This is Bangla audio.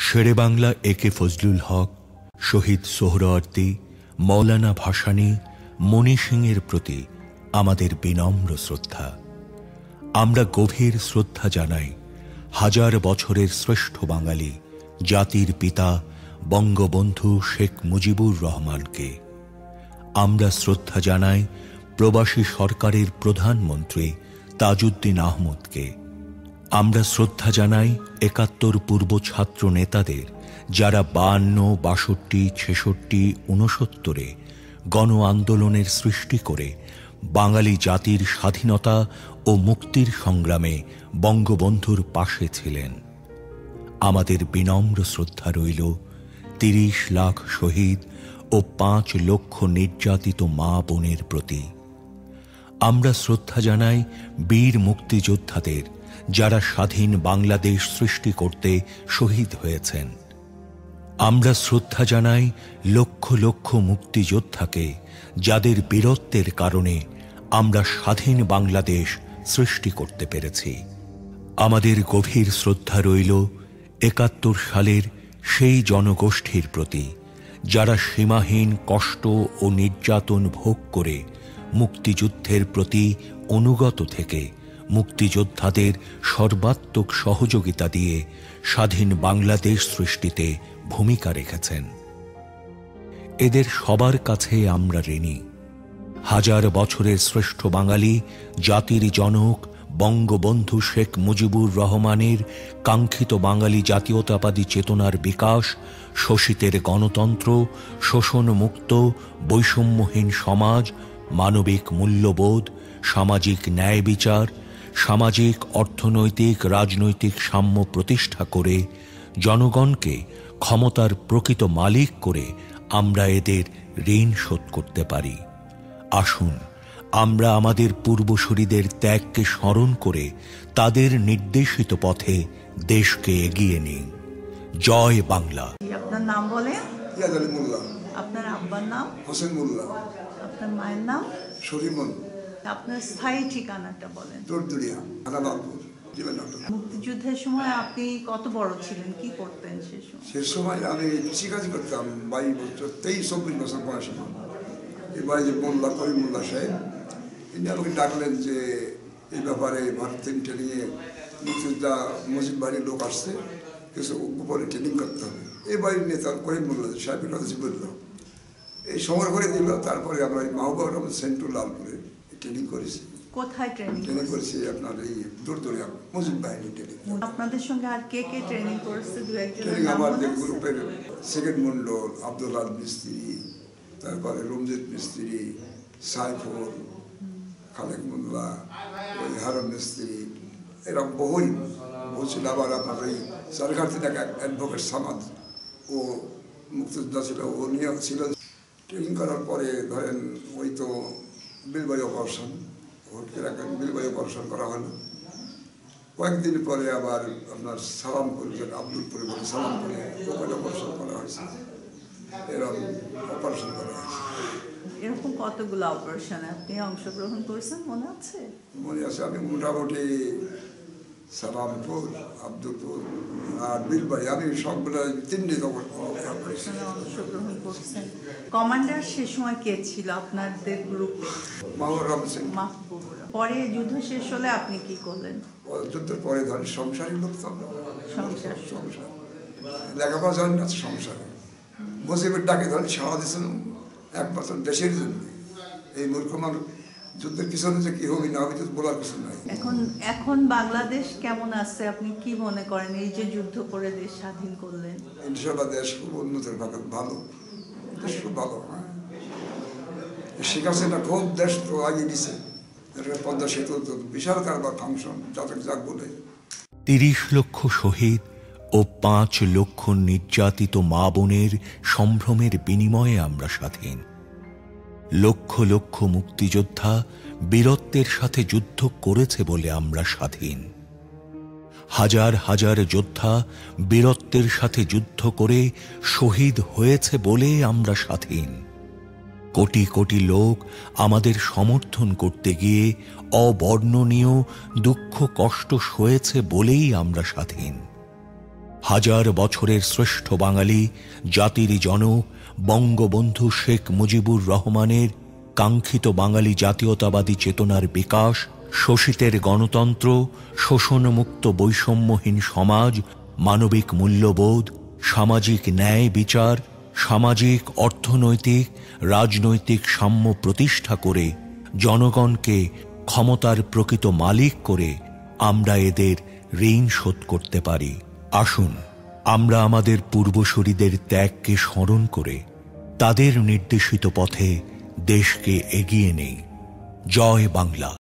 শেরে বাংলা একে ফজলুল হক, শহীদ সোহরাওয়ার্দী, মৌলানা ভাসানী, মণি সিংয়ের প্রতি আমাদের বিনম্র শ্রদ্ধা। আমরা গভীর শ্রদ্ধা জানাই হাজার বছরের শ্রেষ্ঠ বাঙালি জাতির পিতা বঙ্গবন্ধু শেখ মুজিবুর রহমানকে। আমরা শ্রদ্ধা জানাই প্রবাসী সরকারের প্রধানমন্ত্রী তাজউদ্দিন আহমদকে। আমরা শ্রদ্ধা জানাই ৭১ পূর্ব ছাত্র নেতাদের, যারা ৫২, ৬২, ৬৬, ৬৯-এ গণ আন্দোলনের সৃষ্টি করে বাঙালি জাতির স্বাধীনতা ও মুক্তির সংগ্রামে বঙ্গবন্ধুর পাশে ছিলেন। আমাদের বিনম্র শ্রদ্ধা রইল ৩০ লাখ শহীদ ও ৫ লক্ষ নির্যাতিত মা বোনের প্রতি। আমরা শ্রদ্ধা জানাই বীর মুক্তিযোদ্ধাদের, যারা স্বাধীন বাংলাদেশ সৃষ্টি করতে শহীদ হয়েছেন। আমরা শ্রদ্ধা জানাই লক্ষ লক্ষ মুক্তিযোদ্ধাকে, যাদের বীরত্বের কারণে আমরা স্বাধীন বাংলাদেশ সৃষ্টি করতে পেরেছি। আমাদের গভীর শ্রদ্ধা রইল ৭১ সালের সেই জনগোষ্ঠীর প্রতি, যারা সীমাহীন কষ্ট ও নির্যাতন ভোগ করে মুক্তিযুদ্ধের প্রতি অনুগত থেকে মুক্তিযোদ্ধাদের সর্বাত্মক সহযোগিতা দিয়ে স্বাধীন বাংলাদেশ সৃষ্টিতে ভূমিকা রেখেছেন। এদের সবার কাছে আমরা ঋণী। হাজার বছরের শ্রেষ্ঠ বাঙালি জাতির জনক বঙ্গবন্ধু শেখ মুজিবুর রহমানের কাঙ্ক্ষিত বাঙালি জাতীয়তাবাদী চেতনার বিকাশ, শোষিতের গণতন্ত্র, শোষণমুক্ত বৈষম্যহীন সমাজ, মানবিক মূল্যবোধ, সামাজিক ন্যায় বিচার, সামাজিক অর্থনৈতিক রাজনৈতিক সাম্য প্রতিষ্ঠা করে জনগণকে ক্ষমতার প্রকৃত মালিক করে আমরা এদের ঋণ শোধ করতে পারি। আসুন আমরা আমাদের পূর্বসূরীদের ত্যাগকে স্মরণ করে তাদের নির্দেশিত পথে দেশকে এগিয়ে নিই। জয় বাংলা। আপনার নাম বলেন? ইয়াদ আলী মোল্লা। আপনার আব্বার নাম? হোসেন মোল্লা। আপনার মায়ের নাম? শরীমন। আপনার স্থায়ী ঠিকানাটা বলেন? দরদুরিয়া, আনাবাদপুর। মুক্তিযুদ্ধের সময় আপনি কত বড় ছিলেন, কি করতেন সে সময়? আমি কৃষিকাজ করতাম। 22 বছর, 23-24 বছর বয়সে। এবার যে মোল্লা করিমুল্লাহ সাহেব, তিনি আমাকে ডাকলেন যে এই ব্যাপারে ভারত থেকে নিয়ে মুক্তিযোদ্ধা মুজিব বাড়ির লোক আসছে, কিছু উপরে ট্রেনিং করতে হবে। এই বাড়ির নেতা করিমুল্লাহ সাহেবের কথা বলল, এই সময় করে দিল। তারপরে আমরা মাহবুব রহমান সেন্ট্রাল লালপুরে ট্রেনিং করেছি। কোথায় ট্রেনিং করেছি? আপনার এই দূরদূরিয়া মুজিব বাহিনী ট্রেনিং। আপনাদের সঙ্গে আর কে কে ট্রেনিং করেছে? দু একজন আমার গ্রুপের সেকেন্ড মন্ডল, আব্দুল আল মিস্ত্রি, তারপরে রমজিত মিস্ত্রি, সাইফুল, খালেক মোল্লা, ওই হারম মিস্ত্রি, এরকম বহুই বলছিল। আবার আপনার ওই সরকার থেকে অ্যাডভোকেট সামাদ, ও মুক্তিযোদ্ধা ছিল, ও নিয়োগ ছিল। ট্রেনিং করার পরে ধরেন ওই তো বিলবাড়ি অপারেশন, বিলবাড়ি অপারেশন করা হলো। কয়েকদিন পরে আবার আপনার সালামপুর, আব্দুলপুরে বলে সালামপুরে ওখানে অপারেশন করা হয়েছে। এরকম অপারেশন করা হয়েছে। এরকম কতগুলো অপারেশনে আপনি অংশগ্রহণ করেছেন মনে আছে? মনে আছে। আমি মোটামুটি সালামপুর, আব্দুলপুর আর বিলবাড়ি, আমি সবগুলো 3টি অপারেশনে অংশগ্রহণ করছেন। কমান্ডার সে সময় কে ছিল আপনাদের গ্রুপে? মাহবুব রহমান সিং। পরে যুদ্ধ শেষ হলে আপনি কি করলেন? যুদ্ধের পরে ধরেন সংসারী লোক তো, সংসার লেখাপড়া জানেন না, সংসারে মুজিবের ডাকে ধরেন সাড়া দিয়েছিলাম 1 বছর দেশের জন্য। এই মূর্খ মানুষ যুদ্ধের পিছনে যে কি হবে না হবে বলার কিছু নাই। এখন বাংলাদেশ কেমন আছে আপনি কি মনে করেন? এই যে যুদ্ধ করে দেশ স্বাধীন করলেন, ইনশাআল্লাহ দেশ খুব উন্নতির ভালো, দেশ খুব ভালো। শেখ হাসিনা খুব দেশ তো আগিয়ে দিছে। পদ্মা সেতু বিশাল কারবার ফাংশন, যাক বলে ৩০ লক্ষ শহীদ ও ৫ লক্ষ নির্যাতিত মা বোনের সম্ভ্রমের বিনিময়ে আমরা স্বাধীন। লক্ষ লক্ষ মুক্তিযোদ্ধা বীরত্বের সাথে যুদ্ধ করেছে বলে আমরা স্বাধীন। হাজার হাজার যোদ্ধা বীরত্বের সাথে যুদ্ধ করে শহীদ হয়েছে বলে আমরা স্বাধীন। কোটি কোটি লোক আমাদের সমর্থন করতে গিয়ে অবর্ণনীয় দুঃখ কষ্ট সয়েছে বলেই আমরা স্বাধীন। হাজার বছরের শ্রেষ্ঠ বাঙালি জাতির জনক বঙ্গবন্ধু শেখ মুজিবুর রহমানের কাঙ্ক্ষিত বাঙালি জাতীয়তাবাদী চেতনার বিকাশ, শোষিতের গণতন্ত্র, শোষণমুক্ত বৈষম্যহীন সমাজ, মানবিক মূল্যবোধ, সামাজিক ন্যায় বিচার, সামাজিক, অর্থনৈতিক, রাজনৈতিক সাম্য প্রতিষ্ঠা করে জনগণকে ক্ষমতার প্রকৃত মালিক করে আমরা এদের ঋণ শোধ করতে পারি। আসুন আমরা আমাদের পূর্বসূরীদের ত্যাগকে স্মরণ করে তাদের নির্দেশিত পথে দেশকে এগিয়ে নেই। জয় বাংলা।